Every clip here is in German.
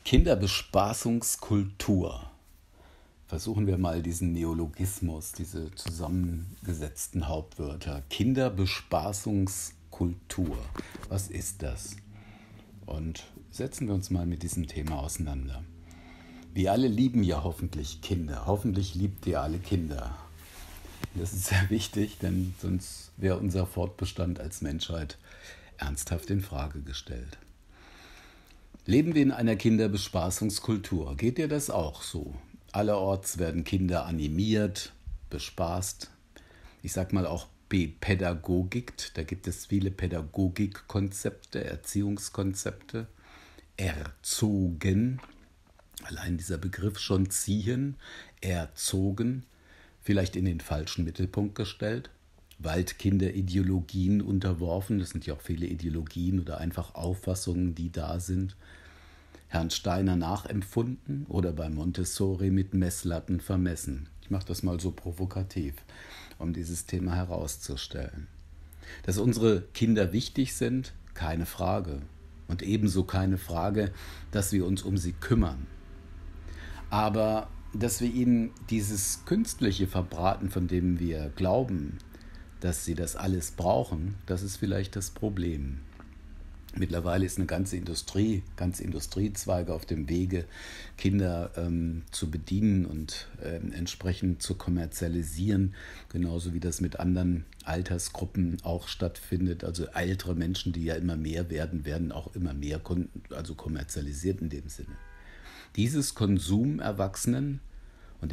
Kinderbespaßungskultur. Versuchen wir mal diesen Neologismus, diese zusammengesetzten Hauptwörter. Kinderbespaßungskultur. Was ist das? Und setzen wir uns mal mit diesem Thema auseinander. Wir alle lieben ja hoffentlich Kinder. Hoffentlich liebt ihr alle Kinder. Das ist sehr wichtig, denn sonst wäre unser Fortbestand als Menschheit ernsthaft in Frage gestellt. Leben wir in einer Kinderbespaßungskultur? Geht dir das auch so? Allerorts werden Kinder animiert, bespaßt. Ich sag mal auch bepädagogikt. Da gibt es viele Pädagogikkonzepte, Erziehungskonzepte. Erzogen. Allein dieser Begriff schon ziehen. Erzogen. Vielleicht in den falschen Mittelpunkt gestellt. Waldkinderideologien unterworfen. Das sind ja auch viele Ideologien oder einfach Auffassungen, die da sind. Herrn Steiner nachempfunden oder bei Montessori mit Messlatten vermessen. Ich mache das mal so provokativ, um dieses Thema herauszustellen. Dass unsere Kinder wichtig sind, keine Frage. Und ebenso keine Frage, dass wir uns um sie kümmern. Aber dass wir ihnen dieses Künstliche verbraten, von dem wir glauben, dass sie das alles brauchen, das ist vielleicht das Problem. Mittlerweile ist eine ganze Industriezweige auf dem Wege, Kinder zu bedienen und entsprechend zu kommerzialisieren, genauso wie das mit anderen Altersgruppen auch stattfindet. Also ältere Menschen, die ja immer mehr werden auch immer mehr kommerzialisiert in dem Sinne. Dieses Konsum-Erwachsenen- und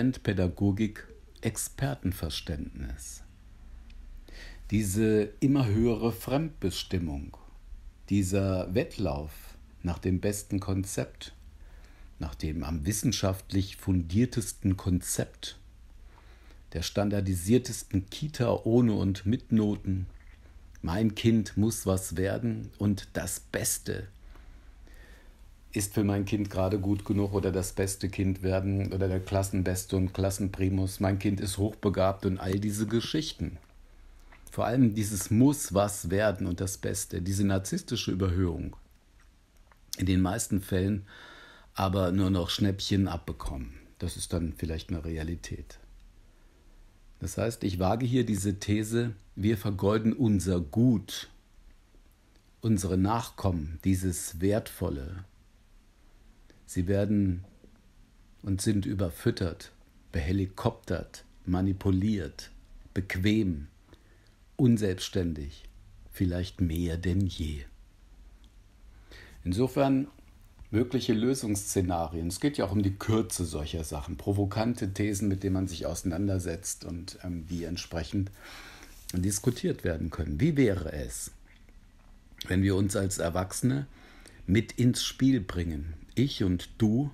Instant-Pädagogik-Expertenverständnis, diese immer höhere Fremdbestimmung, dieser Wettlauf nach dem besten Konzept, nach dem am wissenschaftlich fundiertesten Konzept, der standardisiertesten Kita ohne und mit Noten, mein Kind muss was werden und das Beste ist für mein Kind gerade gut genug oder das beste Kind werden oder der Klassenbeste und Klassenprimus, mein Kind ist hochbegabt und all diese Geschichten. Vor allem dieses muss was werden und das Beste, diese narzisstische Überhöhung, in den meisten Fällen aber nur noch Schnäppchen abbekommen. Das ist dann vielleicht eine Realität. Das heißt, ich wage hier diese These, wir vergeuden unser Gut, unsere Nachkommen, dieses Wertvolle. Sie werden und sind überfüttert, behelikoptert, manipuliert, bequem, unselbstständig, vielleicht mehr denn je. Insofern mögliche Lösungsszenarien. Es geht ja auch um die Kürze solcher Sachen, provokante Thesen, mit denen man sich auseinandersetzt und die entsprechend diskutiert werden können. Wie wäre es, wenn wir uns als Erwachsene mit ins Spiel bringen? Ich und du,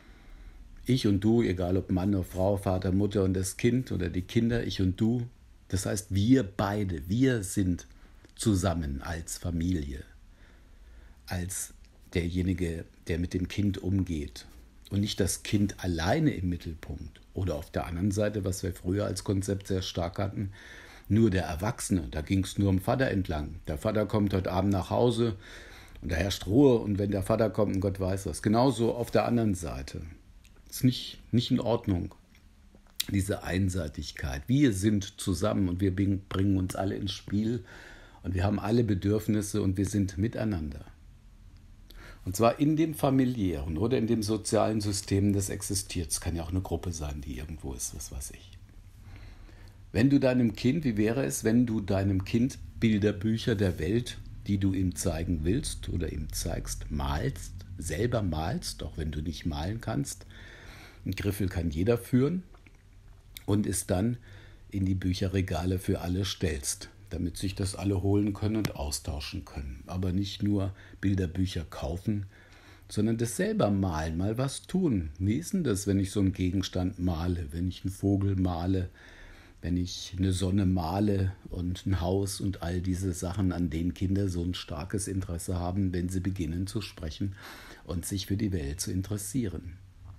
egal ob Mann oder Frau, Vater, Mutter und das Kind oder die Kinder, ich und du. Das heißt, wir beide, wir sind zusammen als Familie, als derjenige, der mit dem Kind umgeht und nicht das Kind alleine im Mittelpunkt. Oder auf der anderen Seite, was wir früher als Konzept sehr stark hatten, nur der Erwachsene, da ging es nur um Vater entlang. Der Vater kommt heute Abend nach Hause und da herrscht Ruhe und wenn der Vater kommt, und Gott weiß was. Genauso auf der anderen Seite. Das ist nicht in Ordnung. Diese Einseitigkeit. Wir sind zusammen und wir bringen uns alle ins Spiel und wir haben alle Bedürfnisse und wir sind miteinander. Und zwar in dem familiären oder in dem sozialen System, das existiert. Es kann ja auch eine Gruppe sein, die irgendwo ist, was weiß ich. Wenn du deinem Kind, wie wäre es, wenn du deinem Kind Bilderbücher der Welt, die du ihm zeigen willst oder ihm zeigst, selber malst, auch wenn du nicht malen kannst. Einen Griffel kann jeder führen. Und es dann in die Bücherregale für alle stellst, damit sich das alle holen können und austauschen können. Aber nicht nur Bilderbücher kaufen, sondern das selber malen, mal was tun. Wie ist denn das, wenn ich so einen Gegenstand male, wenn ich einen Vogel male, wenn ich eine Sonne male und ein Haus und all diese Sachen, an denen Kinder so ein starkes Interesse haben, wenn sie beginnen zu sprechen und sich für die Welt zu interessieren.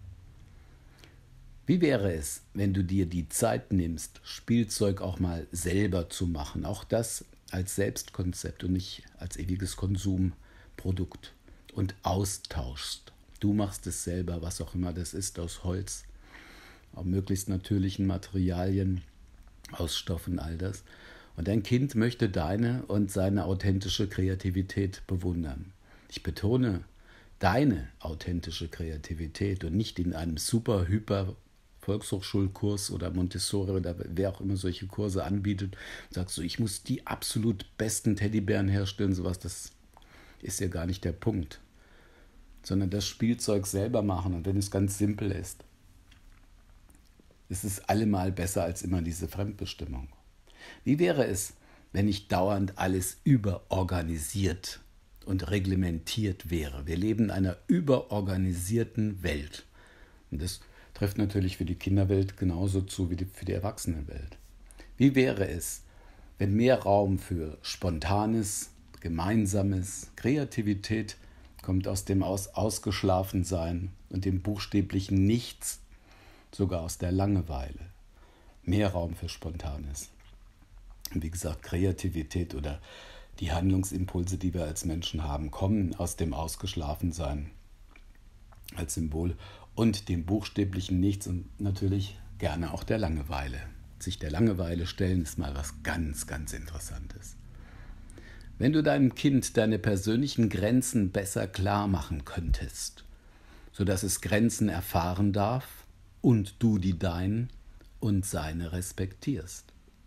Wie wäre es, wenn du dir die Zeit nimmst, Spielzeug auch mal selber zu machen? Auch das als Selbstkonzept und nicht als ewiges Konsumprodukt und austauschst. Du machst es selber, was auch immer das ist, aus Holz, aus möglichst natürlichen Materialien, aus Stoffen, all das. Und dein Kind möchte deine und seine authentische Kreativität bewundern. Ich betone deine authentische Kreativität und nicht in einem super, hyper Volkshochschulkurs oder Montessori oder wer auch immer solche Kurse anbietet, sagst du, ich muss die absolut besten Teddybären herstellen, sowas, das ist ja gar nicht der Punkt. Sondern das Spielzeug selber machen und wenn es ganz simpel ist, ist es allemal besser als immer diese Fremdbestimmung. Wie wäre es, wenn nicht dauernd alles überorganisiert und reglementiert wäre? Wir leben in einer überorganisierten Welt. Und das trifft natürlich für die Kinderwelt genauso zu wie für die Erwachsenenwelt. Wie wäre es, wenn mehr Raum für Spontanes, Gemeinsames, Kreativität kommt aus dem Ausgeschlafensein und dem buchstäblichen Nichts, sogar aus der Langeweile. Mehr Raum für Spontanes. Und wie gesagt, Kreativität oder die Handlungsimpulse, die wir als Menschen haben, kommen aus dem Ausgeschlafensein als Symbol und dem buchstäblichen Nichts und natürlich gerne auch der Langeweile. Sich der Langeweile stellen ist mal was ganz, ganz Interessantes. Wenn du deinem Kind deine persönlichen Grenzen besser klar machen könntest, sodass es Grenzen erfahren darf und du die deinen und seine respektierst.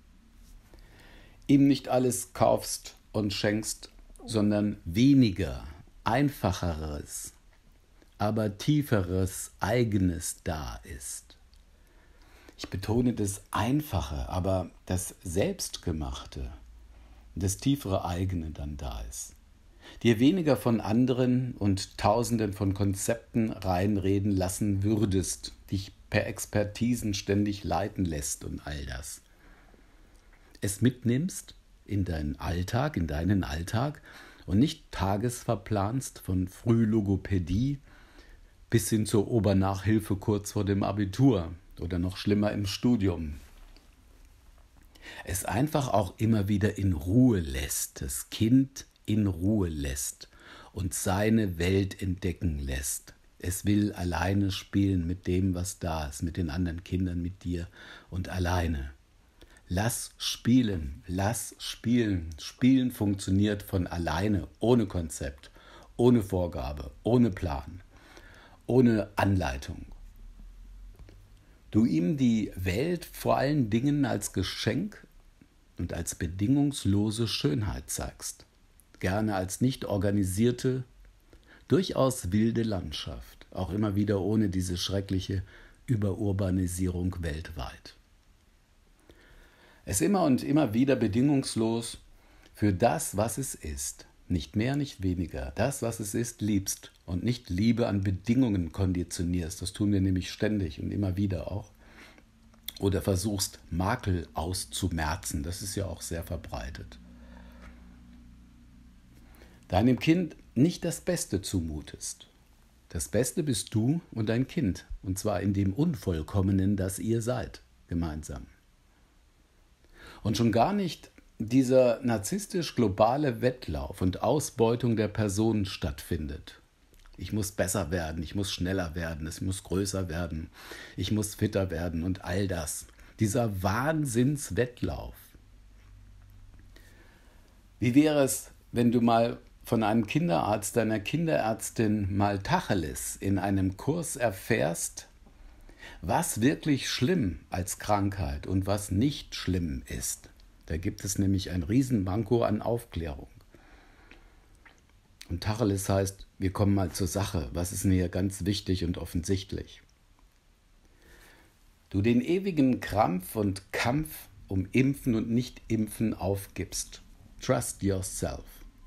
Ihm nicht alles kaufst und schenkst, sondern weniger, einfacheres, aber tieferes, eigenes da ist. Ich betone das Einfache, aber das Selbstgemachte, das tiefere eigene dann da ist. Dir weniger von anderen und Tausenden von Konzepten reinreden lassen würdest, dich per Expertisen ständig leiten lässt und all das. Es mitnimmst in deinen Alltag und nicht tagesverplanst von Frühlogopädie bis hin zur Obernachhilfe kurz vor dem Abitur oder noch schlimmer im Studium. Es einfach auch immer wieder in Ruhe lässt, das Kind in Ruhe lässt und seine Welt entdecken lässt. Es will alleine spielen mit dem, was da ist, mit den anderen Kindern, mit dir und alleine. Lass spielen, lass spielen. Spielen funktioniert von alleine, ohne Konzept, ohne Vorgabe, ohne Plan, ohne Anleitung. Du ihm die Welt vor allen Dingen als Geschenk und als bedingungslose Schönheit zeigst. Gerne als nicht organisierte, durchaus wilde Landschaft. Auch immer wieder ohne diese schreckliche Überurbanisierung weltweit. Es immer und immer wieder bedingungslos für das, was es ist. Nicht mehr, nicht weniger. Das, was es ist, liebst und nicht Liebe an Bedingungen konditionierst. Das tun wir nämlich ständig und immer wieder auch. Oder versuchst, Makel auszumerzen. Das ist ja auch sehr verbreitet. Deinem Kind nicht das Beste zumutest. Das Beste bist du und dein Kind. Und zwar in dem Unvollkommenen, das ihr seid, gemeinsam. Und schon gar nicht dieser narzisstisch-globale Wettlauf und Ausbeutung der Personen stattfindet. Ich muss besser werden, ich muss schneller werden, es muss größer werden, ich muss fitter werden und all das. Dieser Wahnsinnswettlauf. Wie wäre es, wenn du mal von einem Kinderarzt, deiner Kinderärztin mal Tacheles in einem Kurs erfährst, was wirklich schlimm als Krankheit und was nicht schlimm ist. Da gibt es nämlich ein Riesenmanko an Aufklärung. Und Tacheles heißt, wir kommen mal zur Sache. Was ist mir ganz wichtig und offensichtlich? Du den ewigen Krampf und Kampf um Impfen und Nicht-Impfen aufgibst. Trust yourself.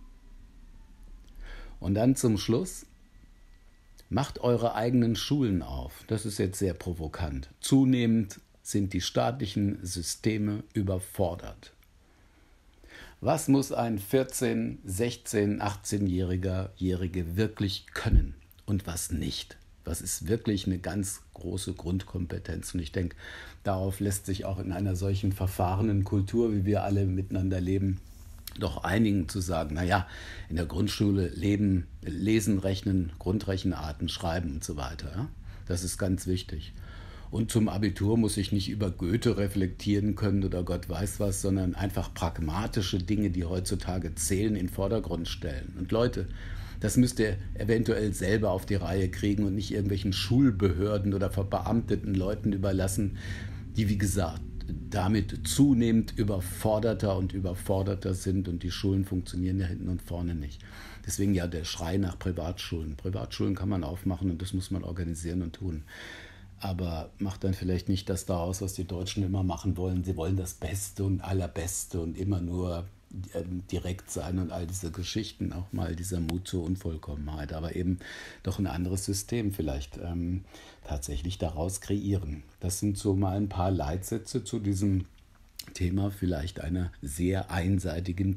Und dann zum Schluss, macht eure eigenen Schulen auf. Das ist jetzt sehr provokant. Zunehmend sind die staatlichen Systeme überfordert. Was muss ein 14-, 16-, 18-Jährige wirklich können und was nicht? Was ist wirklich eine ganz große Grundkompetenz? Und ich denke, darauf lässt sich auch in einer solchen verfahrenen Kultur, wie wir alle miteinander leben, doch einigen zu sagen, naja, in der Grundschule lesen, rechnen, Grundrechenarten, schreiben und so weiter. Ja? Das ist ganz wichtig. Und zum Abitur muss ich nicht über Goethe reflektieren können oder Gott weiß was, sondern einfach pragmatische Dinge, die heutzutage zählen, in den Vordergrund stellen. Und Leute, das müsst ihr eventuell selber auf die Reihe kriegen und nicht irgendwelchen Schulbehörden oder verbeamteten Leuten überlassen, die, wie gesagt, damit zunehmend überforderter sind und die Schulen funktionieren ja hinten und vorne nicht. Deswegen ja der Schrei nach Privatschulen. Privatschulen kann man aufmachen und das muss man organisieren und tun. Aber macht dann vielleicht nicht das daraus, was die Deutschen immer machen wollen. Sie wollen das Beste und Allerbeste und immer nur direkt sein und all diese Geschichten, auch mal dieser Mut zur Unvollkommenheit, aber eben doch ein anderes System vielleicht tatsächlich daraus kreieren. Das sind so mal ein paar Leitsätze zu diesem Thema vielleicht einer sehr einseitigen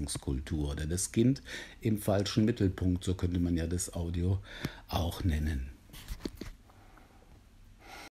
Kinderbespaßungskultur oder das Kind im falschen Mittelpunkt, so könnte man ja das Audio auch nennen.